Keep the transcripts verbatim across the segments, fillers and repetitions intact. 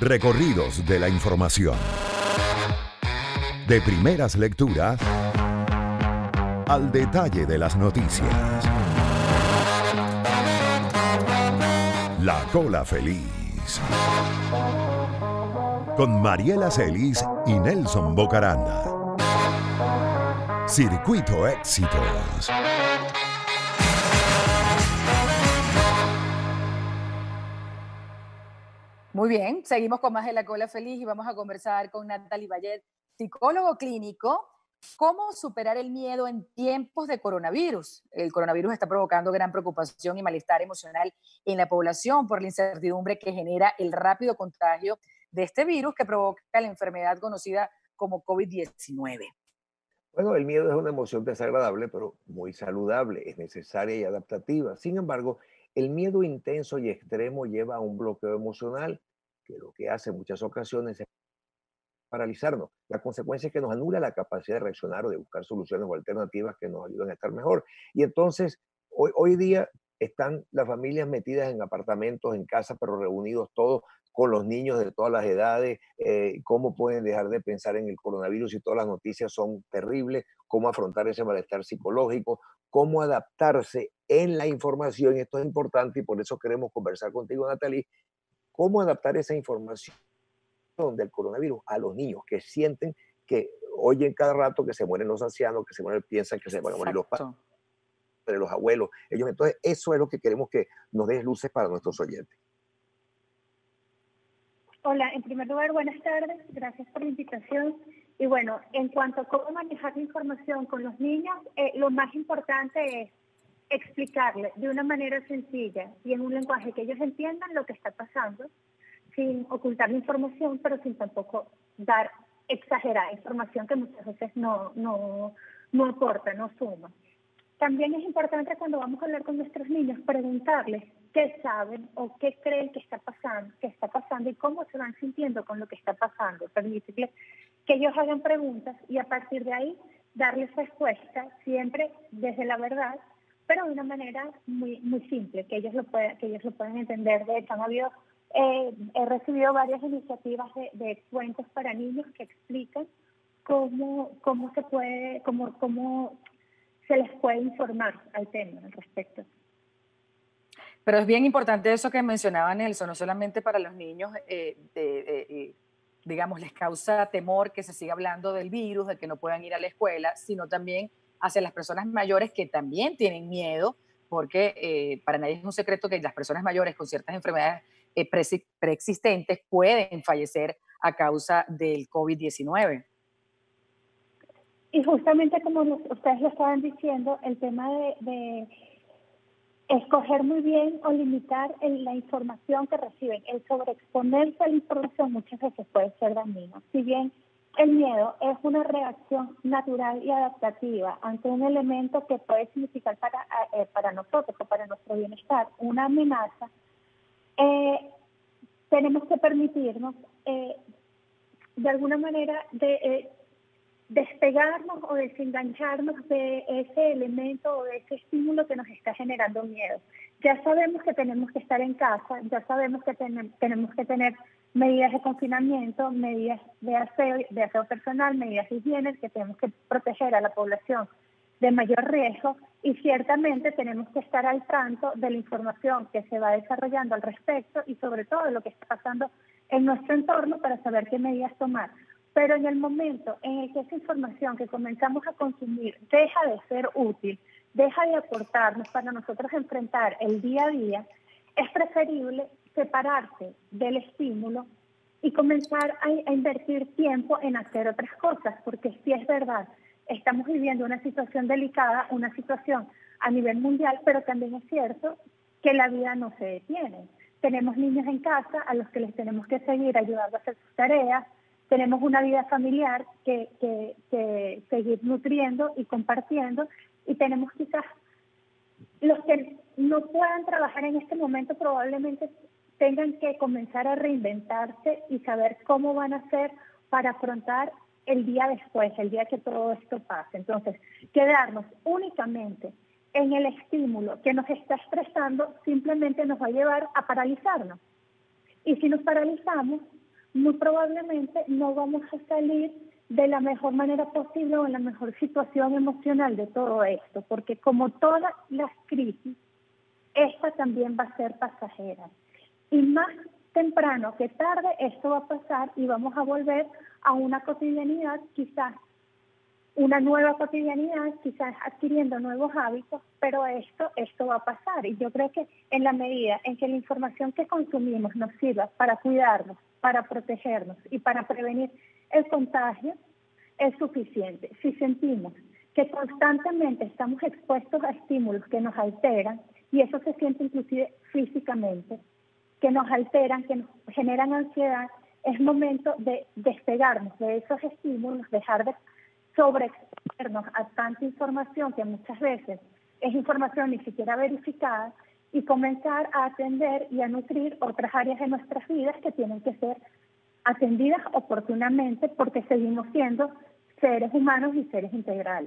Recorridos de la información. De primeras lecturas al detalle de las noticias. La Cola Feliz. Con Mariela Celis y Nelson Bocaranda. Circuito Éxitos. Muy bien, seguimos con más de La Cola Feliz y vamos a conversar con Natalie Vallet, psicólogo clínico, cómo superar el miedo en tiempos de coronavirus. El coronavirus está provocando gran preocupación y malestar emocional en la población por la incertidumbre que genera el rápido contagio de este virus que provoca la enfermedad conocida como COVID diecinueve. Bueno, el miedo es una emoción desagradable, pero muy saludable, es necesaria y adaptativa. Sin embargo, el miedo intenso y extremo lleva a un bloqueo emocional, que lo que hace en muchas ocasiones es paralizarnos. La consecuencia es que nos anula la capacidad de reaccionar o de buscar soluciones o alternativas que nos ayuden a estar mejor. Y entonces, hoy, hoy día están las familias metidas en apartamentos, en casa, pero reunidos todos con los niños de todas las edades. Eh, ¿Cómo pueden dejar de pensar en el coronavirus si todas las noticias son terribles? ¿Cómo afrontar ese malestar psicológico? ¿Cómo adaptarse en la información? Esto es importante y por eso queremos conversar contigo, Natalie. ¿Cómo adaptar esa información del coronavirus a los niños que sienten, que oyen cada rato que se mueren los ancianos, que se mueren, piensan que se van a morir los padres, Exacto. los abuelos? Ellos, entonces, eso es lo que queremos que nos des luces para nuestros oyentes. Hola, en primer lugar, buenas tardes, gracias por la invitación. Y bueno, en cuanto a cómo manejar la información con los niños, eh, lo más importante es explicarles de una manera sencilla y en un lenguaje que ellos entiendan lo que está pasando, sin ocultar la información, pero sin tampoco dar exagerada información que muchas veces no, no, no aporta, no suma. También es importante cuando vamos a hablar con nuestros niños preguntarles qué saben o qué creen que está pasando, qué está pasando y cómo se van sintiendo con lo que está pasando. Permitirles que ellos hagan preguntas y a partir de ahí darles respuesta siempre desde la verdad, pero de una manera muy, muy simple, que ellos lo puedan, que ellos lo puedan entender. De hecho, han habido, eh, he recibido varias iniciativas de, de cuentos para niños que explican cómo, cómo se puede, cómo, cómo se les puede informar al tema al respecto. Pero es bien importante eso que mencionaba Nelson, no solamente para los niños, eh, de, de, eh, digamos, les causa temor que se siga hablando del virus, de que no puedan ir a la escuela, sino también hacia las personas mayores que también tienen miedo, porque eh, para nadie es un secreto que las personas mayores con ciertas enfermedades eh, pre preexistentes pueden fallecer a causa del COVID diecinueve. Y justamente como los, ustedes lo estaban diciendo, el tema de, de escoger muy bien o limitar el, la información que reciben, el sobreexponerse a la información muchas veces puede ser dañino. Si bien el miedo es una reacción natural y adaptativa ante un elemento que puede significar para, eh, para nosotros o para nuestro bienestar una amenaza, eh, tenemos que permitirnos eh, de alguna manera de... Eh, despegarnos o desengancharnos de ese elemento o de ese estímulo que nos está generando miedo. Ya sabemos que tenemos que estar en casa, ya sabemos que ten tenemos que tener medidas de confinamiento, medidas de aseo, de aseo personal, medidas de higiene, que tenemos que proteger a la población de mayor riesgo y ciertamente tenemos que estar al tanto de la información que se va desarrollando al respecto y sobre todo de lo que está pasando en nuestro entorno para saber qué medidas tomar. Pero en el momento en el que esa información que comenzamos a consumir deja de ser útil, deja de aportarnos para nosotros enfrentar el día a día, es preferible separarse del estímulo y comenzar a, a invertir tiempo en hacer otras cosas, porque sí es verdad, estamos viviendo una situación delicada, una situación a nivel mundial, pero también es cierto que la vida no se detiene. Tenemos niños en casa a los que les tenemos que seguir ayudando a hacer sus tareas, tenemos una vida familiar que, que, que seguir nutriendo y compartiendo y tenemos quizás los que no puedan trabajar en este momento probablemente tengan que comenzar a reinventarse y saber cómo van a hacer para afrontar el día después, el día que todo esto pase. Entonces, quedarnos únicamente en el estímulo que nos está estresando simplemente nos va a llevar a paralizarnos. Y si nos paralizamos, muy probablemente no vamos a salir de la mejor manera posible o en la mejor situación emocional de todo esto, porque como todas las crisis, esta también va a ser pasajera. Y más temprano que tarde esto va a pasar y vamos a volver a una cotidianidad, quizás una nueva cotidianidad, quizás adquiriendo nuevos hábitos, pero esto, esto va a pasar. Y yo creo que en la medida en que la información que consumimos nos sirva para cuidarnos, para protegernos y para prevenir el contagio, es suficiente. Si sentimos que constantemente estamos expuestos a estímulos que nos alteran, y eso se siente inclusive físicamente, que nos alteran, que nos generan ansiedad, es momento de despegarnos de esos estímulos, dejar de sobreexponernos a tanta información que muchas veces es información ni siquiera verificada, y comenzar a atender y a nutrir otras áreas de nuestras vidas que tienen que ser atendidas oportunamente porque seguimos siendo seres humanos y seres integrales.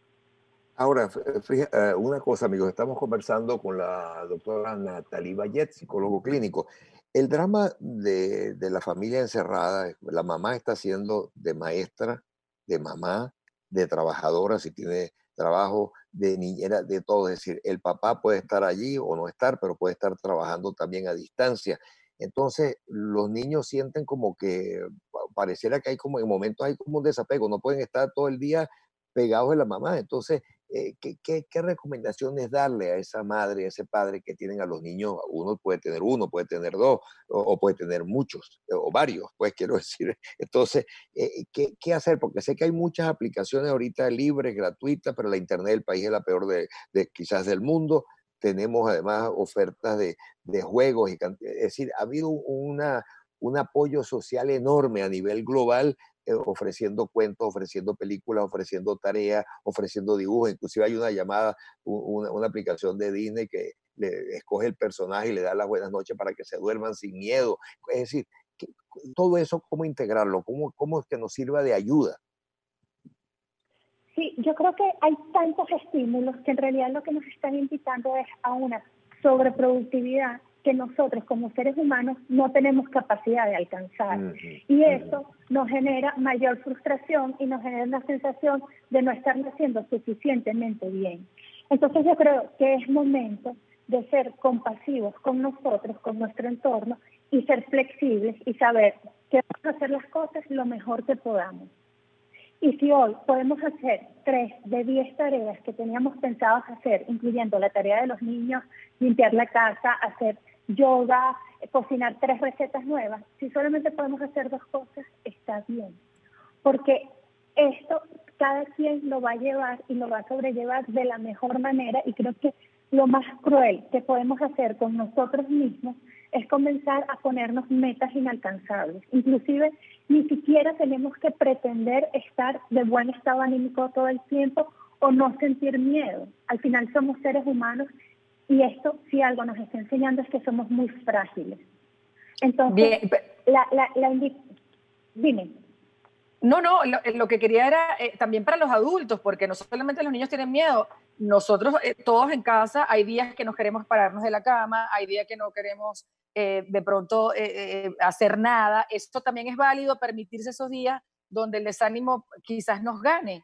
Ahora, fíjate, una cosa, amigos, estamos conversando con la doctora Natalie Bayet, psicólogo clínico. El drama de, de la familia encerrada, la mamá está siendo de maestra, de mamá, de trabajadora, si tiene trabajo, de niñera, de todo. Es decir, el papá puede estar allí o no estar, pero puede estar trabajando también a distancia. Entonces, los niños sienten como que pareciera que hay como en momentos hay como un desapego, no pueden estar todo el día pegados de la mamá. Entonces, eh, ¿qué, qué, qué recomendaciones darle a esa madre, a ese padre que tienen a los niños? Uno puede tener uno, puede tener dos, o, o puede tener muchos, o varios, pues quiero decir. Entonces, eh, ¿qué, ¿qué hacer? Porque sé que hay muchas aplicaciones ahorita libres, gratuitas, pero la internet del país es la peor de, de quizás del mundo. Tenemos además ofertas de, de juegos, y, es decir, ha habido una, un apoyo social enorme a nivel global, eh, ofreciendo cuentos, ofreciendo películas, ofreciendo tareas, ofreciendo dibujos. Inclusive hay una llamada, una, una aplicación de Disney que le escoge el personaje y le da las buenas noches para que se duerman sin miedo. Es decir, que, todo eso, ¿cómo integrarlo? ¿Cómo, cómo es que nos sirva de ayuda? Sí, yo creo que hay tantos estímulos que en realidad lo que nos están invitando es a una sobreproductividad que nosotros como seres humanos no tenemos capacidad de alcanzar. Uh-huh. Y eso uh-huh. nos genera mayor frustración y nos genera una sensación de no estar haciendo suficientemente bien. Entonces yo creo que es momento de ser compasivos con nosotros, con nuestro entorno, y ser flexibles y saber que vamos a hacer las cosas lo mejor que podamos. Y si hoy podemos hacer tres de diez tareas que teníamos pensados hacer, incluyendo la tarea de los niños, limpiar la casa, hacer yoga, cocinar tres recetas nuevas, si solamente podemos hacer dos cosas, está bien. Porque esto cada quien lo va a llevar y lo va a sobrellevar de la mejor manera, y creo que lo más cruel que podemos hacer con nosotros mismos es comenzar a ponernos metas inalcanzables. Inclusive ni siquiera tenemos que pretender estar de buen estado anímico todo el tiempo o no sentir miedo. Al final somos seres humanos y esto, si algo nos está enseñando, es que somos muy frágiles. Entonces, Bien. la, la, la indi- dime. No, no, lo, lo que quería era eh, también para los adultos, porque no solamente los niños tienen miedo, nosotros eh, todos en casa hay días que nos queremos pararnos de la cama, hay días que no queremos eh, de pronto eh, eh, hacer nada. Esto también es válido, permitirse esos días donde el desánimo quizás nos gane.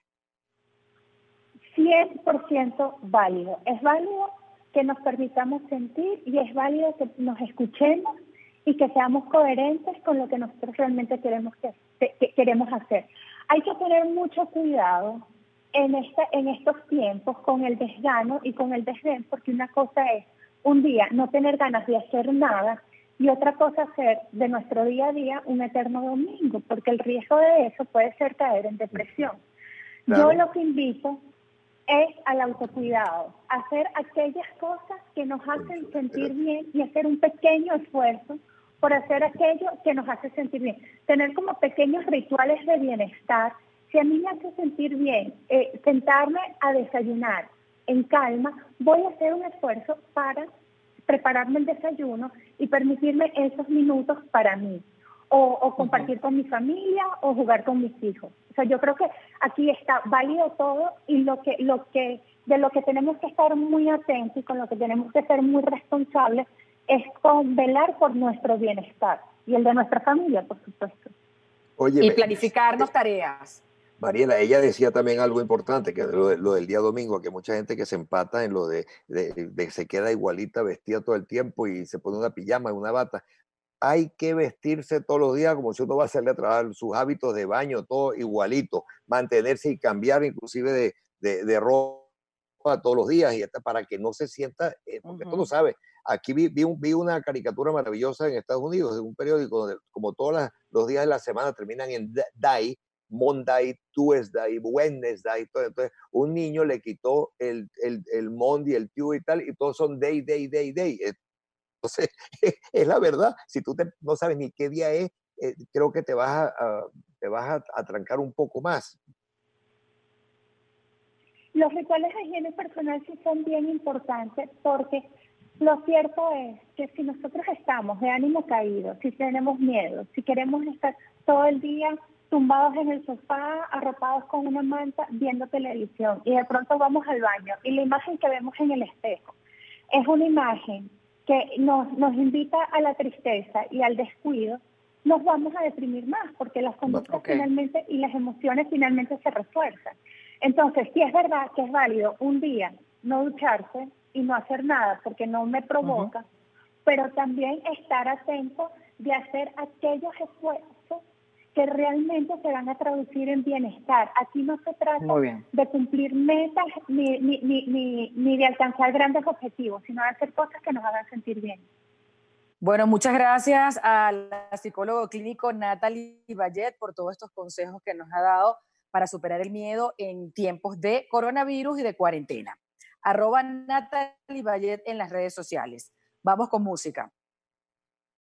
cien por ciento válido. Es válido que nos permitamos sentir y es válido que nos escuchemos y que seamos coherentes con lo que nosotros realmente queremos, que, que queremos hacer. Hay que tener mucho cuidado en, esta, en estos tiempos con el desgano y con el desdén, porque una cosa es un día no tener ganas de hacer nada y otra cosa hacer de nuestro día a día un eterno domingo, porque el riesgo de eso puede ser caer en depresión. Claro. Yo lo que invito es al autocuidado, hacer aquellas cosas que nos hacen sentir bien y hacer un pequeño esfuerzo por hacer aquello que nos hace sentir bien. Tener como pequeños rituales de bienestar. Si a mí me hace sentir bien eh, sentarme a desayunar en calma, voy a hacer un esfuerzo para prepararme el desayuno y permitirme esos minutos para mí. O, o compartir uh-huh. con mi familia o jugar con mis hijos. O sea, yo creo que aquí está válido todo y lo que, lo que, de lo que tenemos que estar muy atentos y con lo que tenemos que ser muy responsables es con velar por nuestro bienestar. y el de nuestra familia, por supuesto. Oye, Y me- planificarnos tareas. Mariela, ella decía también algo importante, que lo, de- lo del día domingo, que mucha gente que se empata en lo de, de, de se queda igualita vestida todo el tiempo y se pone una pijama, una bata. Hay que vestirse todos los días como si uno va a salir a trabajar, sus hábitos de baño, todo igualito, mantenerse y cambiar inclusive de, de, de ropa todos los días y hasta para que no se sienta, eh, porque tú lo Ujú. sabes, aquí vi, vi, un- vi una caricatura maravillosa en Estados Unidos, de un periódico donde como todos las- los días de la semana terminan en d- day, Monday, Tuesday, Wednesday, todo. Entonces un niño le quitó el, el, el Monday, el Tuesday y tal, y todos son day, day, day, day. Entonces, es la verdad. Si tú te- no sabes ni qué día es, eh, creo que te vas a, a- te vas a, a trancar un poco más. Los rituales de higiene personal sí son bien importantes porque lo cierto es que si nosotros estamos de ánimo caído, si tenemos miedo, si queremos estar todo el día tumbados en el sofá, arropados con una manta, viendo televisión y de pronto vamos al baño y la imagen que vemos en el espejo es una imagen que nos, nos invita a la tristeza y al descuido, nos vamos a deprimir más porque las conductas Ok. finalmente y las emociones finalmente se refuerzan. Entonces, sí es verdad que es válido un día no ducharse y no hacer nada porque no me provoca, uh-huh. pero también estar atento de hacer aquellos esfuerzos que realmente se van a traducir en bienestar. Aquí no se trata de cumplir metas ni, ni, ni, ni, ni de alcanzar grandes objetivos, sino de hacer cosas que nos hagan sentir bien. Bueno, muchas gracias a la psicólogo clínico Natalie Vallet por todos estos consejos que nos ha dado para superar el miedo en tiempos de coronavirus y de cuarentena. Arroba Natalie Vallet en las redes sociales. Vamos con música.